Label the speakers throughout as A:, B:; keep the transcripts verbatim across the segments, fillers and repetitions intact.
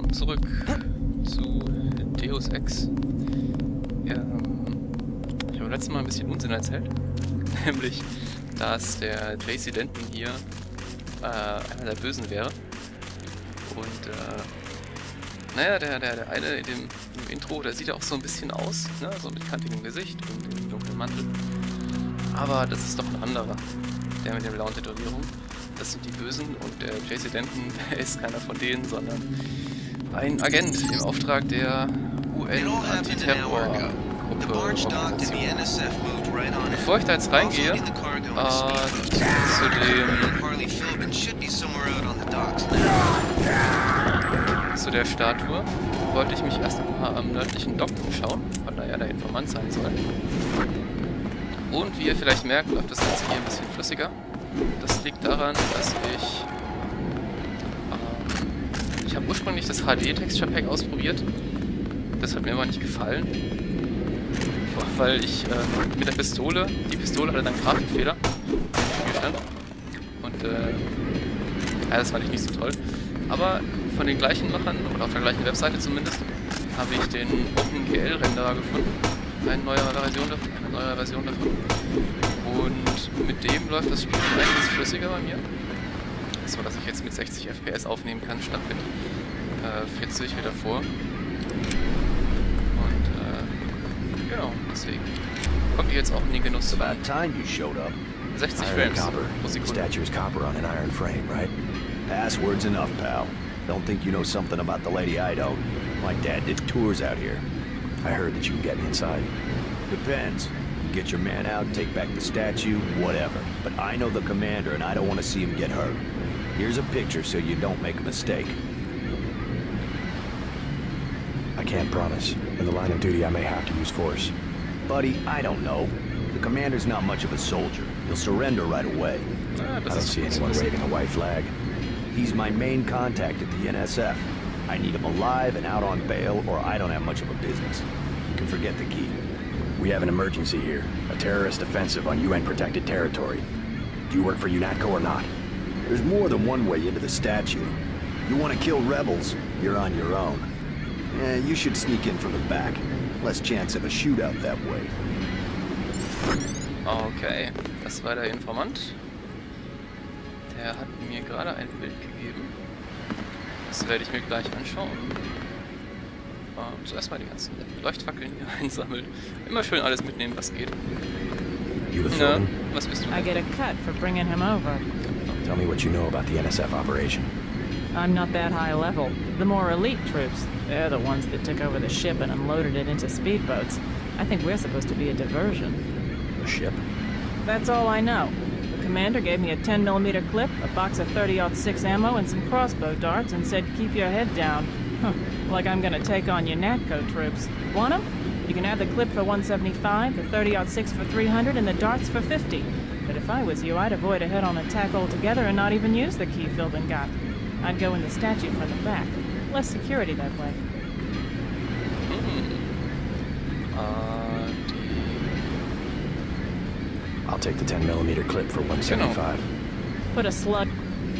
A: willkommen zurück zu Deus Ex. Ja, ich habe letztes Mal ein bisschen Unsinn erzählt, nämlich, dass der J C Denton hier äh, einer der Bösen wäre. Und äh, naja, der, der, der eine in dem, im Intro, der sieht ja auch so ein bisschen aus, ne? So mit kantigem Gesicht und dem dunklen Mantel. Aber das ist doch ein anderer, der mit der blauen Tätowierung. Das sind die Bösen und der J C Denton ist keiner von denen, sondern ein Agent im Auftrag der U N-Antiterror-Gruppe. Bevor ich da jetzt reingehe, äh, zu dem... zu der Statue, wollte ich mich erst mal am nördlichen Dock umschauen, weil da ja der Informant sein soll. Und wie ihr vielleicht merkt, läuft das Ganze hier ein bisschen flüssiger. Das liegt daran, dass ich... Ähm, ich habe ursprünglich das H D-Texture Pack ausprobiert. Das hat mir aber nicht gefallen. Weil ich äh, mit der Pistole... Die Pistole hatte dann Grafikfehler im Spielstand. Und äh... ja, das fand ich nicht so toll. Aber von den gleichen Machern, oder auf der gleichen Webseite zumindest, habe ich den OpenGL-Renderer gefunden. Eine neue Version davon. Eine neue Version davon. Und mit dem läuft das Spiel einiges flüssiger bei mir. So, dass ich jetzt mit sechzig F P S aufnehmen kann, statt mit äh, vierzig wie davor. Und äh, genau, deswegen kommt ihr jetzt auch in den Genuss. sechzig Frames pro Sekunde.
B: Statue's copper on an iron frame, right? Password's enough, pal. Don't think you know something about the lady I don't. My dad did tours out here. I heard that you can get inside. Depends. You get your man out, take back the statue, whatever. But I know the commander and I don't want to see him get hurt. Here's a picture so you don't make a mistake. I can't promise. In the line of duty, I may have to use force. Buddy, I don't know. The commander's not much of a soldier. He'll surrender right away.
A: Ah,
B: I don't see anyone waving a white flag. He's my main contact at the N S F. I need him alive and out on bail, or I don't have much of a business. You can forget the key. We have an emergency here. A terrorist offensive on U N-protected territory. Do you work for UNATCO or not? There's more than one way into the statue. You want to kill rebels, you're on your own. Eh, you should sneak in from the back. Less chance of a shootout that way.
A: Okay, das war der Informant. Der hat mir gerade ein Bild gegeben. Das werde ich mir gleich anschauen. Ähm, zuerst mal die ganzen Leuchtfackeln hier einsammeln. Immer schön alles mitnehmen, was geht. Na, was bist du?
C: I get a cut for bringing him over.
B: Tell me what you know about the N S F operation.
C: I'm not that high level. The more elite troops, they're the ones that took over the ship and unloaded it into speedboats. I think we're supposed to be a diversion.
B: A ship?
C: That's all I know. The commander gave me a ten millimeter clip, a box of thirty aught six ammo, and some crossbow darts, and said, keep your head down. Huh, like I'm gonna take on UNATCO troops. Want 'em? You can have the clip for one seventy-five, the thirty aught six for three hundred, and the darts for fifty. But if I was you, I'd avoid a head-on attack altogether and not even use the key Philbin got. I'd go in the statue from the back. Less security that way.
A: Hm. Äh,
B: I'll take the ten millimeter clip for one seventy-five.
C: Put a slug.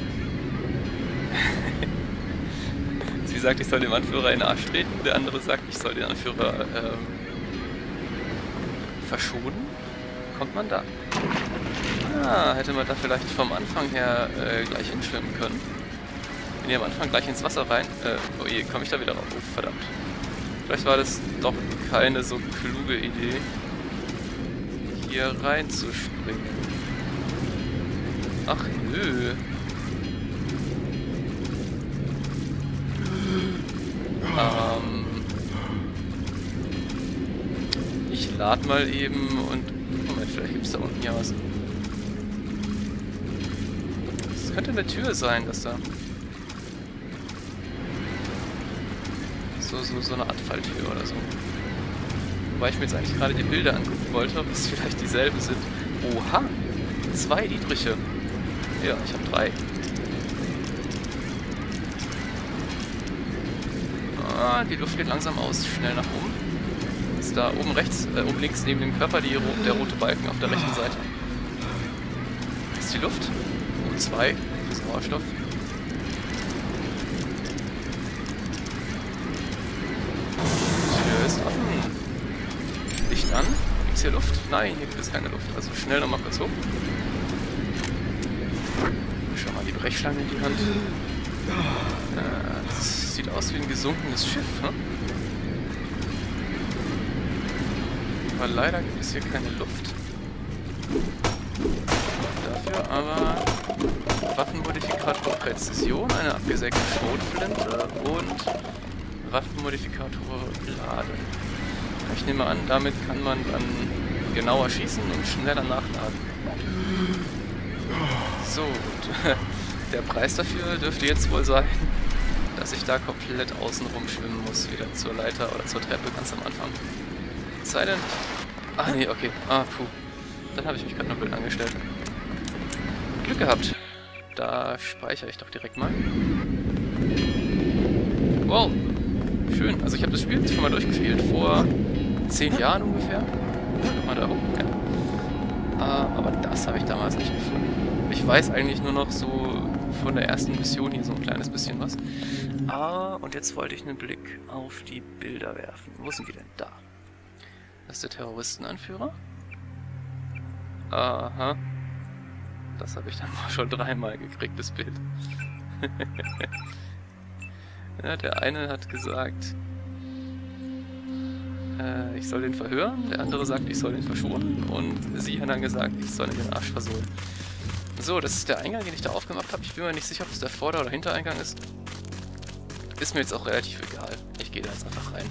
A: Sie sagt, ich soll dem Anführer in den Arsch treten. Der andere sagt, ich soll den Anführer ähm, verschonen. Kommt man da? Ah, hätte man da vielleicht vom Anfang her äh, gleich hinschwimmen können. Bin hier am Anfang gleich ins Wasser rein. Äh, oh je, komme ich da wieder raus? Oh, verdammt. Vielleicht war das doch keine so kluge Idee, hier reinzuspringen. Ach nö. Ähm, ich lade mal eben und... Moment, vielleicht gibt es da unten ja was. Das könnte eine Tür sein, dass da... So, so, so eine Art Falltür oder so. Wobei ich mir jetzt eigentlich gerade die Bilder angucken wollte, ob es vielleicht dieselben sind. Oha! Zwei Dietriche. Ja, ich habe drei. Ah, die Luft geht langsam aus. Schnell nach oben. Ist da oben rechts, äh, oben links neben dem Körper die, der rote Balken auf der rechten Seite. Ist die Luft? Oh, zwei. Sauerstoff. Gibt's hier Luft? Nein, hier gibt es keine Luft. Also schnell nochmal kurz hoch. Schau mal die Brechschlange in die Hand. Äh, das sieht aus wie ein gesunkenes Schiff, ne? Aber leider gibt es hier keine Luft. Dafür aber Waffenmodifikator Präzision, eine abgesägte Schrotflinte und Waffenmodifikator Laden. Ich nehme an, damit kann man dann genauer schießen und schneller nachladen. So, und der Preis dafür dürfte jetzt wohl sein, dass ich da komplett außen rum schwimmen muss, wieder zur Leiter oder zur Treppe ganz am Anfang. Sei denn... Ach nee, okay. Ah, puh. Dann habe ich mich gerade noch blöd angestellt. Glück gehabt. Da speichere ich doch direkt mal. Wow. Schön. Also ich habe das Spiel jetzt schon mal durchgespielt. Vor zehn Jahren ungefähr. Guck mal da hoch. Okay. Uh, aber das habe ich damals nicht gefunden. Ich weiß eigentlich nur noch so von der ersten Mission hier so ein kleines bisschen was. Ah, und jetzt wollte ich einen Blick auf die Bilder werfen. Wo sind die denn? Da. Das ist der Terroristenanführer. Aha. Das habe ich dann schon dreimal gekriegt, das Bild. Ja, der eine hat gesagt, äh, ich soll den verhören. Der andere sagt, ich soll den verschonen. Und sie hat dann gesagt, ich soll ihn den Arsch versohlen. So, das ist der Eingang, den ich da aufgemacht habe. Ich bin mir nicht sicher, ob es der Vorder- oder Hintereingang ist. Ist mir jetzt auch relativ egal. Ich gehe da jetzt einfach rein.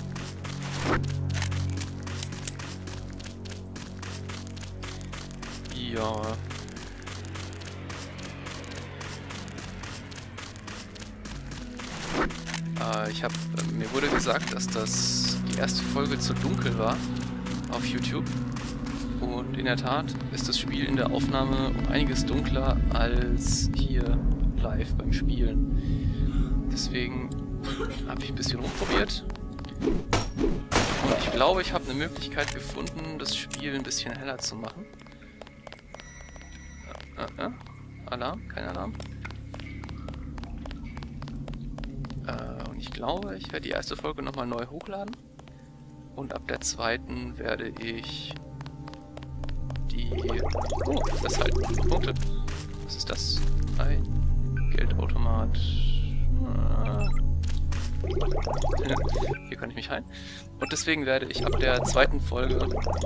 A: Ja. Äh, ich habe, äh, mir wurde gesagt, dass das die erste Folge zu dunkel war auf YouTube. Und in der Tat ist das Spiel in der Aufnahme um einiges dunkler als hier live beim Spielen. Deswegen habe ich ein bisschen rumprobiert. Und ich glaube, ich habe eine Möglichkeit gefunden, das Spiel ein bisschen heller zu machen. Äh, äh, Alarm? Kein Alarm? Äh, und ich glaube, ich werde die erste Folge nochmal neu hochladen. Und ab der zweiten werde ich die... Oh, das halt. Punkte. Was ist das? Ein Geldautomat. Ah. Hier kann ich mich heilen. Und deswegen werde ich ab der zweiten Folge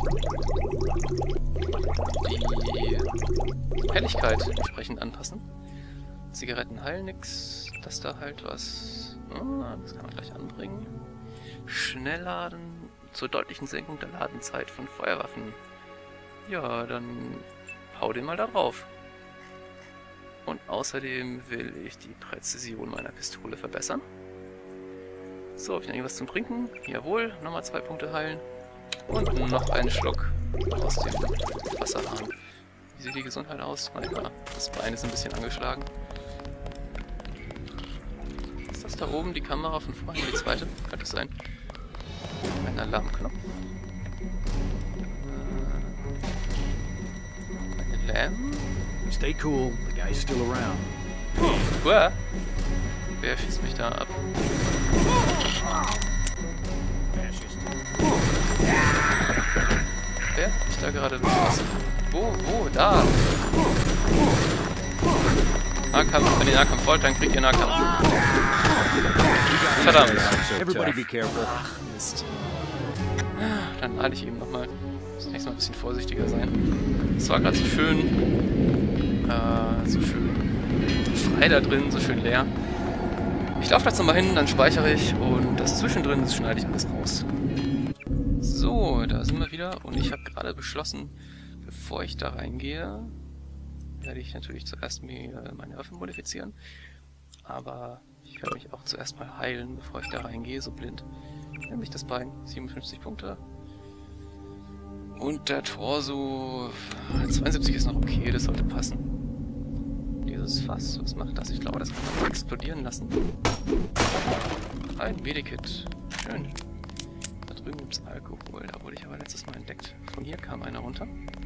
A: die Helligkeit entsprechend anpassen. Zigaretten heilen nix. Das da halt was... Oh, das kann man gleich anbringen. Schnellladen zur deutlichen Senkung der Ladenzeit von Feuerwaffen. Ja, dann hau den mal da drauf. Und außerdem will ich die Präzision meiner Pistole verbessern. So, habe ich noch irgendwas zum Trinken? Jawohl, nochmal zwei Punkte heilen. Und noch einen Schluck aus dem Wasserhahn. Wie sieht die Gesundheit aus? Naja, das Bein ist ein bisschen angeschlagen. Ist das da oben die Kamera von vorhin? Die zweite? Könnte es sein. Ein Alarmknopf. Eine Lampe.
B: Stay cool, the guy's still around.
A: Uah. Wer schießt mich da ab? Wer hat mich da gerade beschossen? Wo? Wo? Da! Nahkampf, wenn ihr Nahkampf wollt, dann kriegt ihr Nahkampf. Verdammt!
B: Everybody be careful.
A: Ach, Mist. Dann lade ich eben nochmal. Das nächste Mal ein bisschen vorsichtiger sein. Es war gerade so schön... Äh, so schön frei da drin, so schön leer. Ich laufe jetzt nochmal hin, dann speichere ich und das zwischendrin, das schneide ich alles raus. So, da sind wir wieder und ich habe gerade beschlossen, bevor ich da reingehe, werde ich natürlich zuerst mir meine Waffe modifizieren. Aber ich werde mich auch zuerst mal heilen, bevor ich da reingehe, so blind. Nämlich das Bein, siebenundfünfzig Punkte. Und der Torso, zweiundsiebzig ist noch okay, das sollte passen. Dieses Fass, was macht das? Ich glaube, das kann man explodieren lassen. Ein Medikit. Schön. Da drüben gibt es Alkohol. Da wurde ich aber letztes Mal entdeckt. Von hier kam einer runter.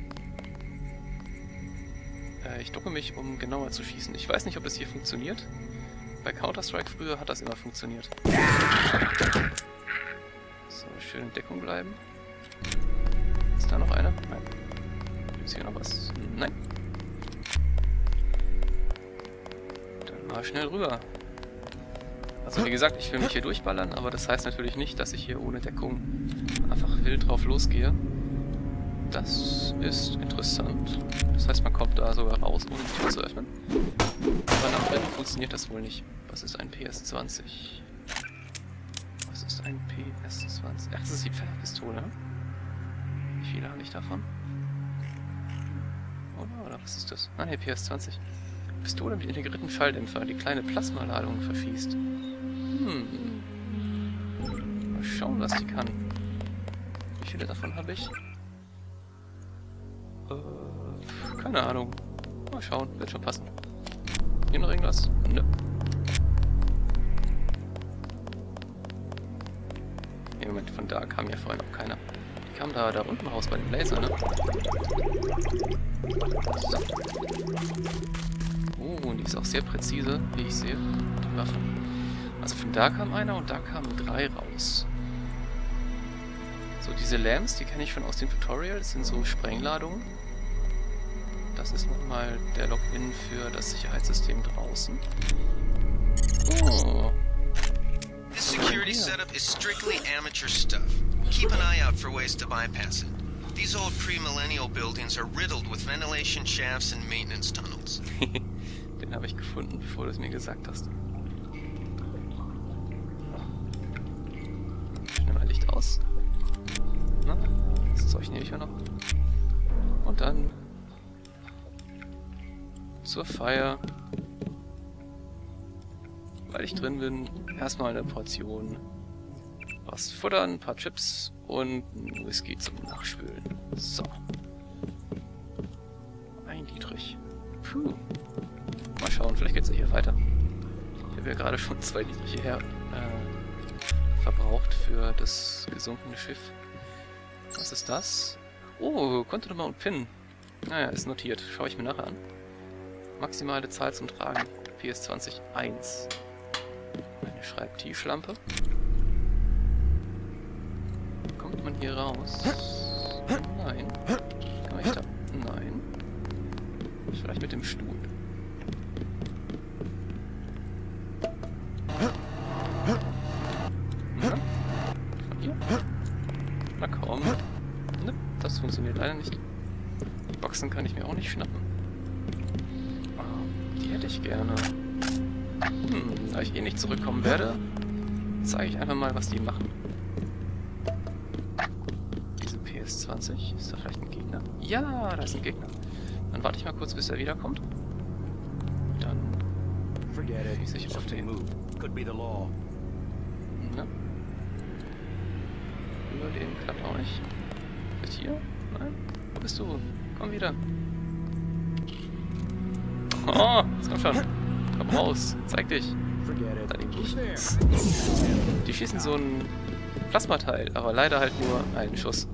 A: Äh, ich ducke mich, um genauer zu schießen. Ich weiß nicht, ob das hier funktioniert. Bei Counter-Strike früher hat das immer funktioniert. So, schön in Deckung bleiben. Ist da noch einer? Nein. Gibt es hier noch was? Nein. Dann mal schnell rüber. Also wie gesagt, ich will mich hier durchballern, aber das heißt natürlich nicht, dass ich hier ohne Deckung einfach wild drauf losgehe. Das ist interessant. Das heißt, man kommt da sogar raus, ohne die Tür zu öffnen. Aber nach drinnen funktioniert das wohl nicht. Was ist ein P S zwanzig? Was ist ein P S zwanzig? Ach, das ist die Pfefferpistole. Wie viele habe ich davon? Oder, oder was ist das? Ah ne, P S zwanzig. Pistole mit integrierten Schalldämpfer, die kleine Plasmaladung verschießt. Hm. Mal schauen, was die kann. Wie viele davon habe ich? Äh, keine Ahnung. Mal schauen, wird schon passen. Hier noch irgendwas? Nö. Nee, Moment, von da kam ja vorhin auch keiner. Die kam da, da unten raus bei dem Laser, ne? So. Oh, und die ist auch sehr präzise, wie ich sehe. Die Waffe. Also von da kam einer und da kamen drei raus. So, diese Lamps, die kenne ich schon aus den Tutorials, das sind so Sprengladungen. Das ist nochmal der Login für das Sicherheitssystem draußen. Oh.
D: This security setup is strictly amateur stuff. Keep an eye out for ways to bypass it. These old pre-millennial buildings are riddled with ventilation shafts and maintenance tunnels.
A: Den habe ich gefunden, bevor du es mir gesagt hast. Schnell mal Licht aus. Na, das Zeug nehme ich ja noch. Und dann zur Feier. Weil ich drin bin, erstmal eine Portion was futtern, ein paar Chips und ein Whisky zum Nachspülen. So. Ein Dietrich. Puh. Mal schauen, vielleicht geht's ja hier weiter. Ich habe ja gerade schon zwei Dietriche her äh, verbraucht für das gesunkene Schiff. Was ist das? Oh, Kontonummer und PIN. Naja, ist notiert. Schaue ich mir nachher an. Maximale Zahl zum Tragen. P S zwanzig eins. Eine Schreibtischlampe. Kommt man hier raus? Nein. Kann ich da? Nein. Vielleicht mit dem Stuhl. Na? Von hier? Na komm. Ne, das funktioniert leider nicht. Die Boxen kann ich mir auch nicht schnappen. Die hätte ich gerne. Hm, da ich eh nicht zurückkommen werde, zeige ich einfach mal, was die machen. Diese P S zwanzig. Ist da vielleicht ein Gegner? Ja, da ist ein Gegner. Dann warte ich mal kurz, bis er wiederkommt. Dann schieße ich auf den. Ne? Über den klappt auch nicht. Vielleicht hier? Nein? Wo bist du? Komm wieder. Oh, komm schon. Komm raus. Zeig dich. Da die, die schießen so ein Plasmateil, aber leider halt nur einen Schuss.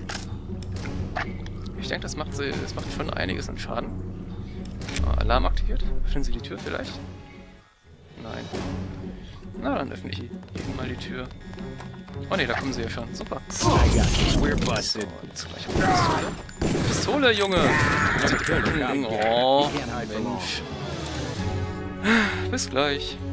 A: Ich denke, das macht sie, das macht schon einiges an Schaden. Alarm aktiviert. Öffnen Sie die Tür vielleicht? Nein. Na, dann öffne ich Ihnen mal die Tür. Oh ne, da kommen sie ja schon. Super. We're busted. Pistole. Pistole, Junge! Oh, Mensch. Bis gleich.